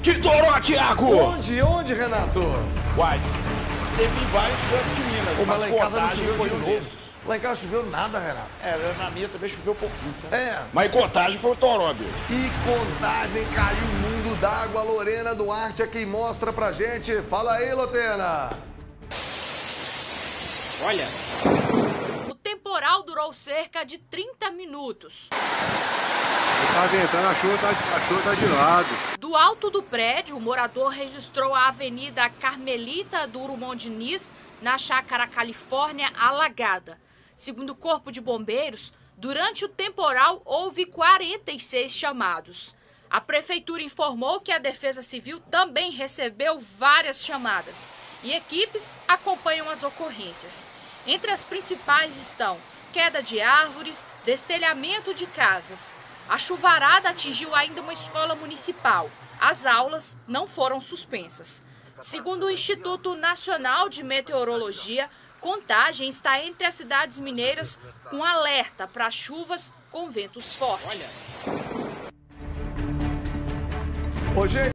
que toró, Thiago? Onde, Renato? Uai, teve vários cantos de Minas. Mas lá em casa não choveu foi de um novo. deles. Lá em casa choveu nada, Renato. Na minha também choveu pouquinho. Tá? Mas em Contagem foi o toró, bicho. E Contagem caiu um mundo d'água. Lorena Duarte é quem mostra pra gente. Fala aí, Lotena. Olha. O temporal durou cerca de 30 minutos. Tá ventando, a chuva tá de lado. Do alto do prédio, o morador registrou a Avenida Carmelita Drummond de Diniz, na Chácara Califórnia, alagada. Segundo o Corpo de Bombeiros, durante o temporal houve 46 chamados. A Prefeitura informou que a Defesa Civil também recebeu várias chamadas e equipes acompanham as ocorrências. Entre as principais estão queda de árvores, destelhamento de casas. A chuvarada atingiu ainda uma escola municipal. As aulas não foram suspensas. Segundo o Instituto Nacional de Meteorologia, Contagem está entre as cidades mineiras com alerta para chuvas com ventos fortes. Ô, gente.